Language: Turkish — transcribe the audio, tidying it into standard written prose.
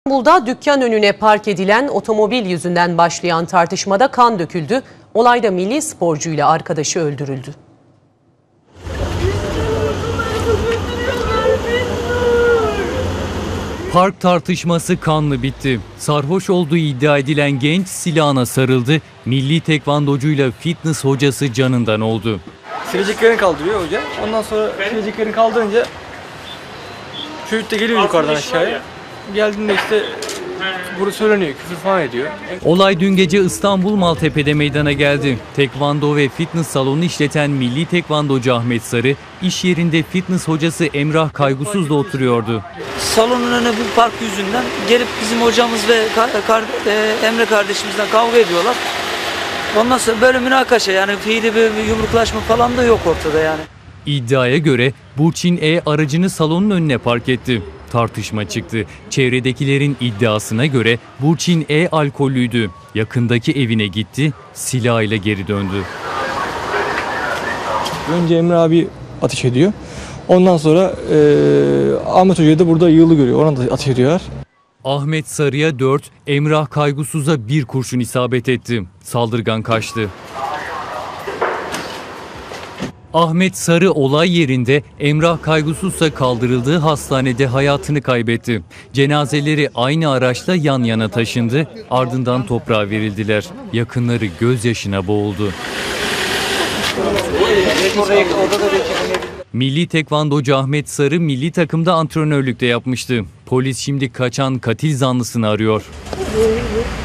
İstanbul'da dükkan önüne park edilen otomobil yüzünden başlayan tartışmada kan döküldü. Olayda milli sporcuyla arkadaşı öldürüldü. Park tartışması kanlı bitti. Sarhoş olduğu iddia edilen genç silahına sarıldı. Milli tekvandocuyla fitness hocası canından oldu. Sileceklerini kaldırıyor hoca. Ondan sonra sileceklerini kaldırınca çocuk da geliyor yukarıdan aşağıya. Geldiğinde işte bunu söyleniyor, küfür falan ediyor. Olay dün gece İstanbul Maltepe'de meydana geldi. Tekvando ve fitness salonu işleten milli tekvandocu Ahmet Sarı, iş yerinde fitness hocası Emrah Kaygusuz'la oturuyordu. Salonun önüne bu park yüzünden gelip bizim hocamız ve Emre kardeşimizden kavga ediyorlar. Ondan sonra böyle münakaşa, yani fiili bir yumruklaşma falan da yok ortada yani. İddiaya göre Burçin E aracını salonun önüne park etti. Tartışma çıktı. Çevredekilerin iddiasına göre Burçin E alkollüydü. Yakındaki evine gitti, silahıyla geri döndü. Önce Emre abi ateş ediyor. Ondan sonra Ahmet Hoca'yı da burada yığılı görüyor. Ona da ateş ediyorlar. Ahmet Sarı'ya 4, Emrah Kaygusuz'a 1 kurşun isabet etti. Saldırgan kaçtı. Ahmet Sarı olay yerinde, Emrah Kaygusuz'sa kaldırıldığı hastanede hayatını kaybetti. Cenazeleri aynı araçla yan yana taşındı, ardından toprağa verildiler. Yakınları gözyaşına boğuldu. Milli tekvandocu Ahmet Sarı milli takımda antrenörlük de yapmıştı. Polis şimdi kaçan katil zanlısını arıyor.